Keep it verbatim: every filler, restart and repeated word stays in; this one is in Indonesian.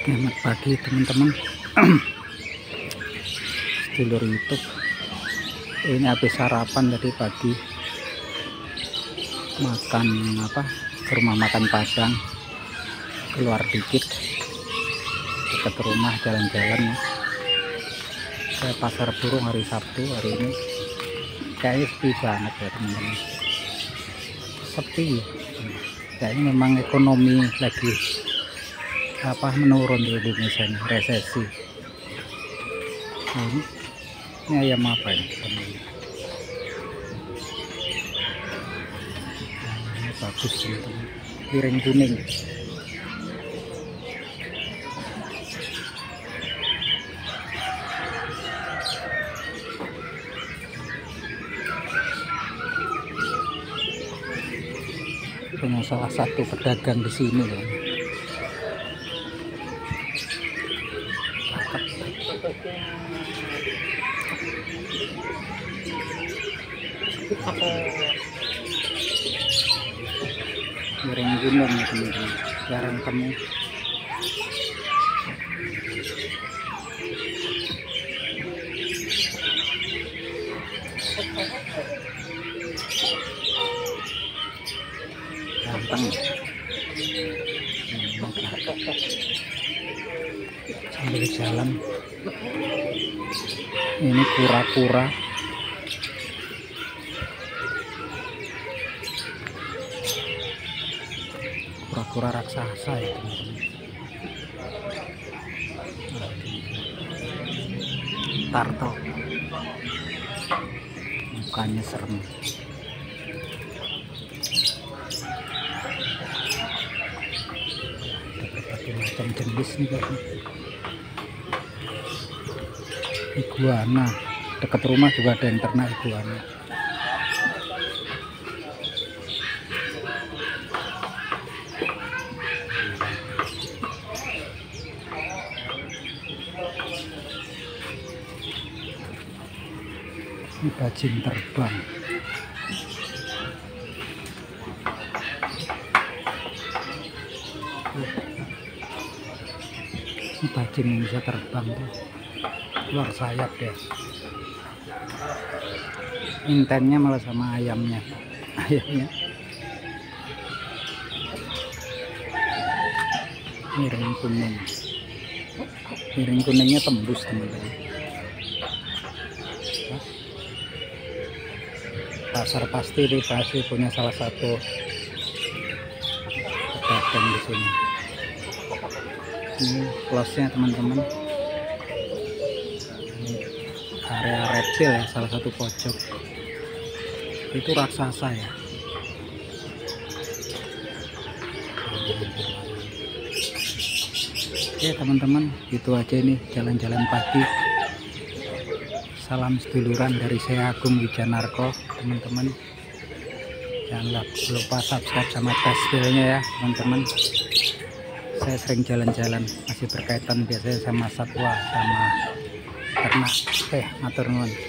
Selamat pagi teman-teman. Sedulur YouTube, ini habis sarapan tadi pagi, makan apa ke rumah makan Padang, keluar dikit dekat rumah, jalan-jalan ke pasar burung hari Sabtu. Hari ini kayaknya sepi banget ya teman-teman, sepi kayaknya. Memang ekonomi lagi apa menurun di Indonesia nih, resesi. Nah, ini, ini ayam apa ini teman-teman? Nah, ini bagus teman-teman, piring kuning. Punya salah satu pedagang di sini ya. Piring gunung ya teman-teman, jarang temu. Gampang sambil jalan. Ini kura-kura, kura-kura raksasa ya teman-teman. Tarto, mukanya serem. Berbagai macam jenis nih guys. Iguana, dekat rumah juga ada yang ternak iguana. Ini bajing terbang. Ini bajing yang bisa terbang tuh, keluar sayap deh. Intennya malah sama ayamnya. Ayamnya piring kuning. Piring kuningnya tembus teman-teman. Pasar pasti di pasti punya salah satu pedagang di sini. Ini close-nya teman-teman. Ini area reptil ya, salah satu pojok. Itu raksasa ya. Oke teman-teman, itu aja ini jalan-jalan pagi. Salam seduluran dari saya, Agung Wijanarko teman-teman. Jangan lupa subscribe sama tes bellnya ya teman-teman. Saya sering jalan-jalan, masih berkaitan biasanya sama satwa, sama ternak. Oke, matur nuwun.